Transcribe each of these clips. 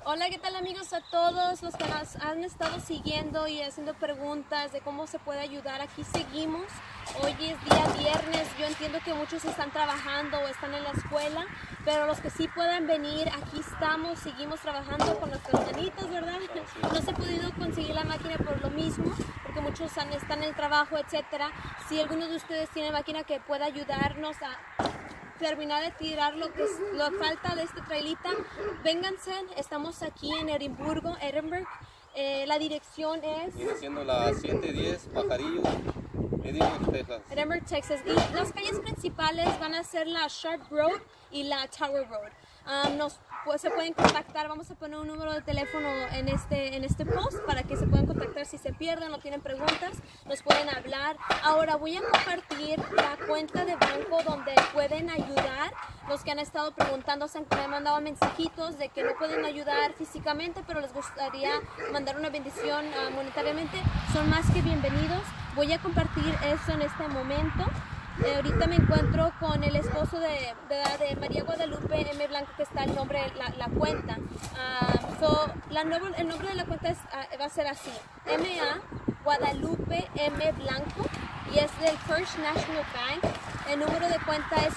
Hola, ¿qué tal amigos? A todos los que nos han estado siguiendo y haciendo preguntas de cómo se puede ayudar, aquí seguimos. Hoy es día viernes, yo entiendo que muchos están trabajando o están en la escuela, pero los que sí puedan venir, aquí estamos, seguimos trabajando con nuestros nenitos, ¿verdad? No se ha podido conseguir la máquina por lo mismo, porque muchos están en el trabajo, etcétera. Si alguno de ustedes tiene máquina que pueda ayudarnos a terminar de tirar lo que es la falta de este trailita, vénganse, estamos aquí en Edimburgo, la dirección es... Viene siendo la 710 Pajarillo, Edimburgo, Texas. Edimburgo, Texas. Y las calles principales van a ser la Sharp Road y la Tower Road. Se pueden contactar, vamos a poner un número de teléfono en este post para que se puedan contactar si se pierden o tienen preguntas, nos pueden hablar. Ahora voy a compartir la cuenta de banco donde pueden ayudar. Los que han estado preguntando, se han mandado mensajitos de que no pueden ayudar físicamente, pero les gustaría mandar una bendición monetariamente, son más que bienvenidos. Voy a compartir eso en este momento. Ahorita me encuentro con el esposo de María Guadalupe M. Blanco, que está el nombre de la cuenta. El nombre de la cuenta va a ser así: M.A. Guadalupe M. Blanco, y es del First National Bank. El número de cuenta es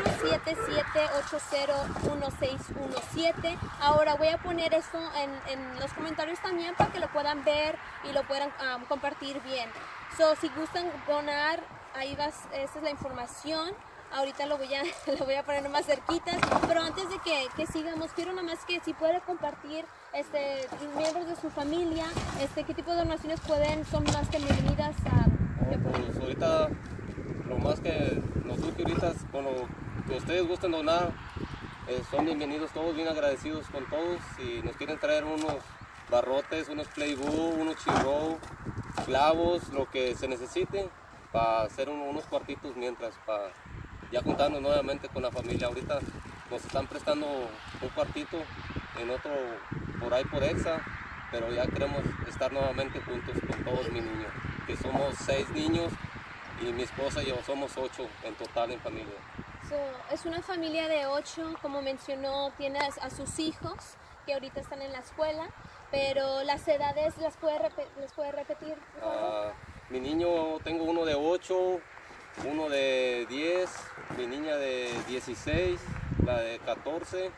477-801617. Ahora voy a poner esto en los comentarios también para que lo puedan ver y lo puedan compartir bien. Si gustan donar, ahí esa es la información. Ahorita lo voy a poner más cerquitas, pero antes de que sigamos, quiero nada más que si puede compartir miembros de su familia, qué tipo de donaciones son más que bienvenidas a... Pues ahorita lo más que nos gusta ahorita es con lo que ustedes gusten donar, son bienvenidos todos, bien agradecidos con todos. Si nos quieren traer unos barrotes, unos Playbook, unos chirro, clavos, lo que se necesite para hacer unos cuartitos mientras, para ya juntarnos nuevamente con la familia. Ahorita nos están prestando un cuartito en otro por ahí por Exa, pero ya queremos estar nuevamente juntos con todos mis niños, que somos 6 niños y mi esposa y yo somos 8 en total en familia. Es una familia de 8, como mencionó, tiene a sus hijos que ahorita están en la escuela, pero las edades las puede repetir, por favor. Mi niño, tengo uno de 8, uno de 10, mi niña de 16, la de 14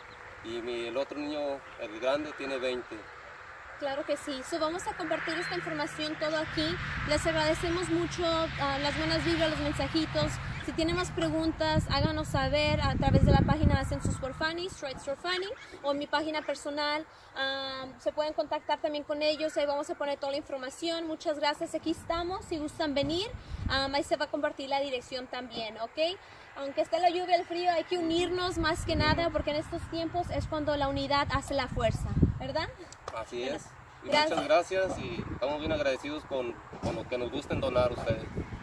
y el otro niño, el grande, tiene 20. Claro que sí. Vamos a compartir esta información todo aquí. Les agradecemos mucho las buenas vibras, los mensajitos. Si tienen más preguntas, háganos saber a través de la página de Census for Funny, Strides for Funny, o en mi página personal. Se pueden contactar también con ellos. Ahí vamos a poner toda la información. Muchas gracias. Aquí estamos. Si gustan venir, ahí se va a compartir la dirección también, ¿ok? Aunque esté la lluvia, el frío, hay que unirnos más que nada, porque en estos tiempos es cuando la unidad hace la fuerza, ¿verdad? Así es. Y muchas gracias, y estamos bien agradecidos con lo que nos gusten donar ustedes.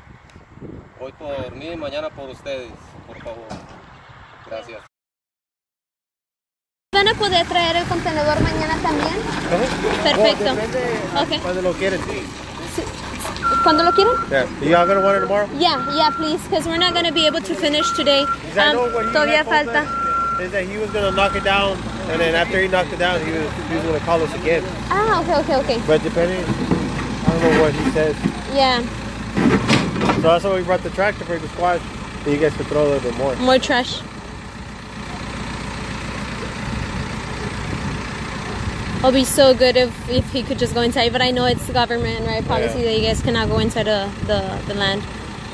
Hoy por mí y mañana por ustedes, por favor. Gracias. ¿Van a poder traer el contenedor mañana también? Perfecto. Okay. Cuando lo quieren. ¿Cuándo lo quieren? Yeah. Y'all gonna want it tomorrow? Yeah, please, because we're not going to be able to finish today. Todavía falta. Is that he was gonna knock it down, and then after he knocked it down, he was gonna call us again. Okay. But depending, I don't know what he says. Yeah. So that's why we brought the tractor for the squad, so you guys could throw a little bit more. More trash. It'll be so good if he could just go inside, but I know it's government, right, policy that you guys cannot go inside the land.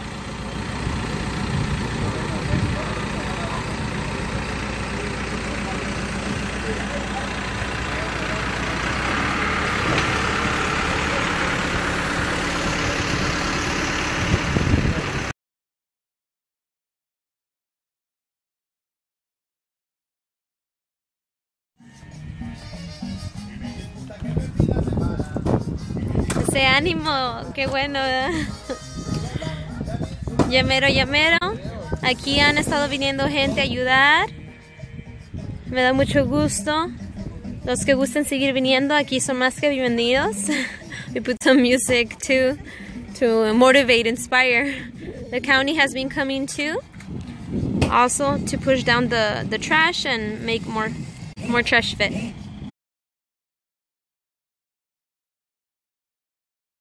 Ese ánimo, qué bueno, ¿verdad? Llamero. Aquí han estado viniendo gente a ayudar. Me da mucho gusto. Los que gusten seguir viniendo, aquí son más que bienvenidos. We put some music to motivate, inspire. The county has been coming too. Also to push down the trash and make more trash fit.